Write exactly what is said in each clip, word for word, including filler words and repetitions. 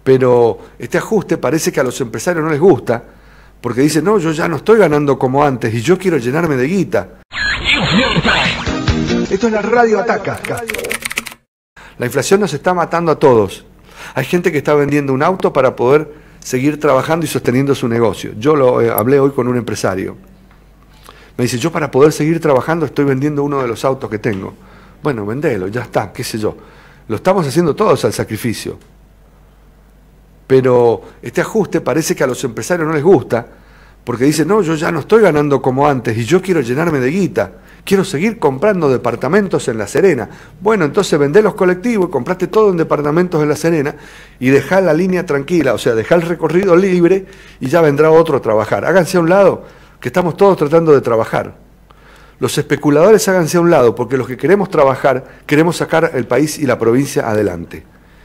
Pero este ajuste parece que a los empresarios no les gusta, porque dicen, no, yo ya no estoy ganando como antes y yo quiero llenarme de guita. Esto es la Radio Ataca. La inflación nos está matando a todos. Hay gente que está vendiendo un auto para poder seguir trabajando y sosteniendo su negocio. Yo lo eh, hablé hoy con un empresario. Me dice, yo para poder seguir trabajando estoy vendiendo uno de los autos que tengo. Bueno, vendelo, ya está, qué sé yo. Lo estamos haciendo todos al sacrificio. Pero este ajuste parece que a los empresarios no les gusta, porque dicen, no, yo ya no estoy ganando como antes y yo quiero llenarme de guita. Quiero seguir comprando departamentos en La Serena. Bueno, entonces vendé los colectivos, compraste todo en departamentos en La Serena y dejá la línea tranquila, o sea, dejá el recorrido libre y ya vendrá otro a trabajar. Háganse a un lado, que estamos todos tratando de trabajar. Los especuladores háganse a un lado, porque los que queremos trabajar, queremos sacar el país y la provincia adelante.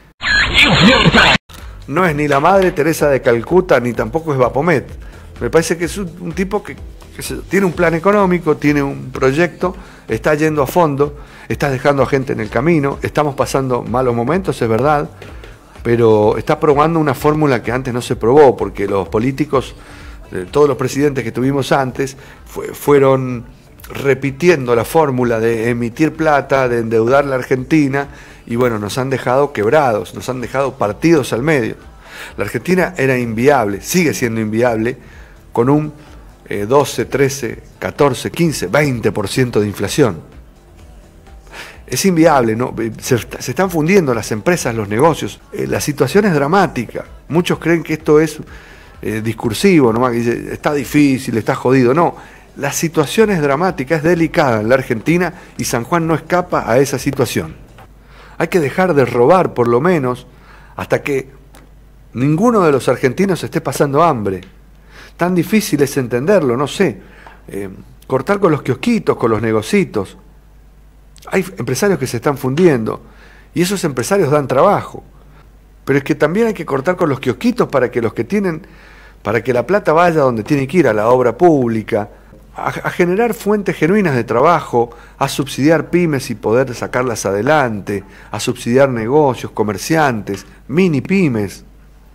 No es ni la Madre Teresa de Calcuta, ni tampoco es Vapomet. Me parece que es un, un tipo que, que se, tiene un plan económico, tiene un proyecto, está yendo a fondo, está dejando a gente en el camino, estamos pasando malos momentos, es verdad, pero está probando una fórmula que antes no se probó, porque los políticos, eh, todos los presidentes que tuvimos antes, fue, fueron repitiendo la fórmula de emitir plata, de endeudar la Argentina, y bueno, nos han dejado quebrados, nos han dejado partidos al medio. La Argentina era inviable, sigue siendo inviable, con un eh, doce, trece, catorce, quince, veinte por ciento de inflación. Es inviable, ¿no? se, se están fundiendo las empresas, los negocios. Eh, la situación es dramática. Muchos creen que esto es eh, discursivo, ¿no? Está difícil, está jodido. No, la situación es dramática, es delicada en la Argentina y San Juan no escapa a esa situación. Hay que dejar de robar, por lo menos, hasta que ninguno de los argentinos esté pasando hambre. Tan difícil es entenderlo, no sé. Eh, cortar con los kiosquitos, con los negocitos. Hay empresarios que se están fundiendo y esos empresarios dan trabajo. Pero es que también hay que cortar con los kiosquitos para que los que tienen, para que la plata vaya donde tiene que ir, a la obra pública, a, a generar fuentes genuinas de trabajo, a subsidiar pymes y poder sacarlas adelante, a subsidiar negocios, comerciantes, mini pymes.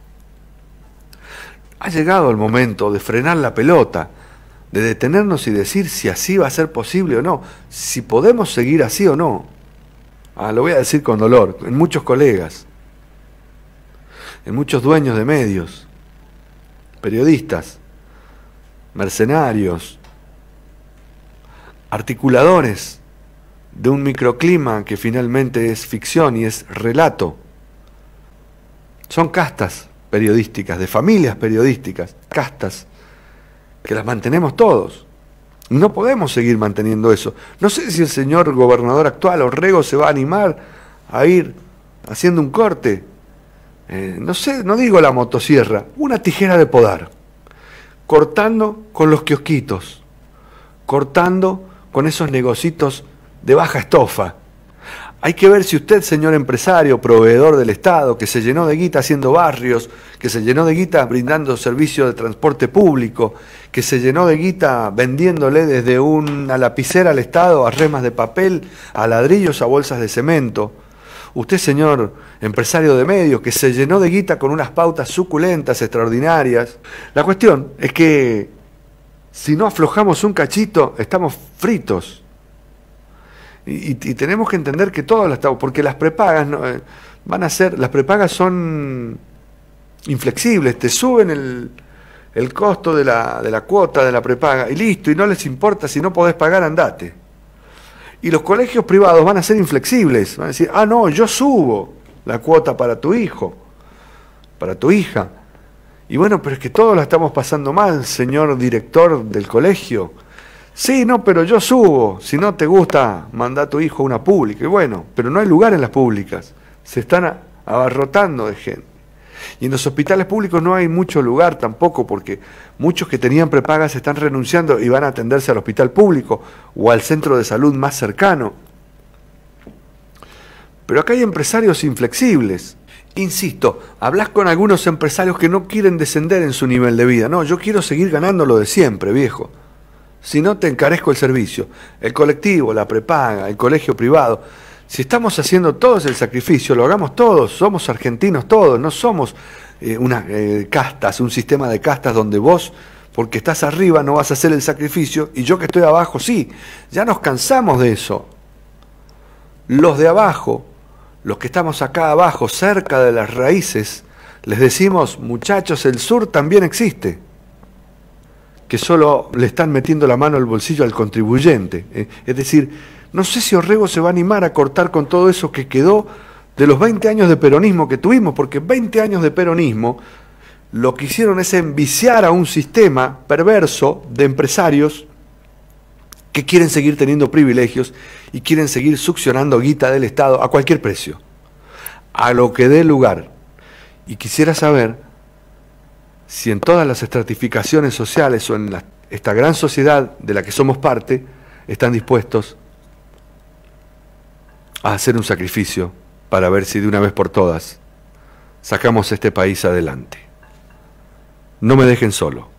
Ha llegado el momento de frenar la pelota, de detenernos y decir si así va a ser posible o no, si podemos seguir así o no. Ah, lo voy a decir con dolor, en muchos colegas, en muchos dueños de medios, periodistas, mercenarios, articuladores de un microclima que finalmente es ficción y es relato. Son castas periodísticas, de familias periodísticas, castas, que las mantenemos todos. No podemos seguir manteniendo eso. No sé si el señor gobernador actual, Orrego, se va a animar a ir haciendo un corte. Eh, no sé, no digo la motosierra, una tijera de podar. Cortando con los kiosquitos, cortando con esos negocitos de baja estofa. Hay que ver si usted, señor empresario, proveedor del Estado, que se llenó de guita haciendo barrios, que se llenó de guita brindando servicio de transporte público, que se llenó de guita vendiéndole desde una lapicera al Estado a remas de papel, a ladrillos, a bolsas de cemento. Usted, señor empresario de medios, que se llenó de guita con unas pautas suculentas, extraordinarias. La cuestión es que si no aflojamos un cachito, estamos fritos. Y, y tenemos que entender que todas las, porque las prepagas no, eh, van a ser, las prepagas son inflexibles, te suben el, el costo de la, de la cuota de la prepaga y listo, y no les importa, si no podés pagar, andate. Y los colegios privados van a ser inflexibles, van a decir, ah no, yo subo la cuota para tu hijo, para tu hija. Y bueno, pero es que todos la estamos pasando mal, señor director del colegio. Sí, no, pero yo subo. Si no te gusta, manda a tu hijo a una pública. Y bueno, pero no hay lugar en las públicas. Se están abarrotando de gente. Y en los hospitales públicos no hay mucho lugar tampoco, porque muchos que tenían prepagas están renunciando y van a atenderse al hospital público o al centro de salud más cercano. Pero acá hay empresarios inflexibles. Insisto, hablas con algunos empresarios que no quieren descender en su nivel de vida. No, yo quiero seguir ganando lo de siempre, viejo. Si no, te encarezco el servicio. El colectivo, la prepaga, el colegio privado, Si estamos haciendo todos el sacrificio, lo hagamos todos, somos argentinos todos, no somos eh, unas eh, castas, un sistema de castas donde vos, porque estás arriba, no vas a hacer el sacrificio, y yo que estoy abajo, sí. Ya nos cansamos de eso. Los de abajo, los que estamos acá abajo, cerca de las raíces, les decimos, muchachos, el sur también existe, que solo le están metiendo la mano al bolsillo al contribuyente. Eh, es decir, no sé si Orrego se va a animar a cortar con todo eso que quedó de los veinte años de peronismo que tuvimos, porque veinte años de peronismo lo que hicieron es enviciar a un sistema perverso de empresarios que quieren seguir teniendo privilegios y quieren seguir succionando guita del Estado a cualquier precio, a lo que dé lugar. Y quisiera saber si en todas las estratificaciones sociales o en la, esta gran sociedad de la que somos parte, están dispuestos a hacer un sacrificio para ver si de una vez por todas sacamos este país adelante. No me dejen solo.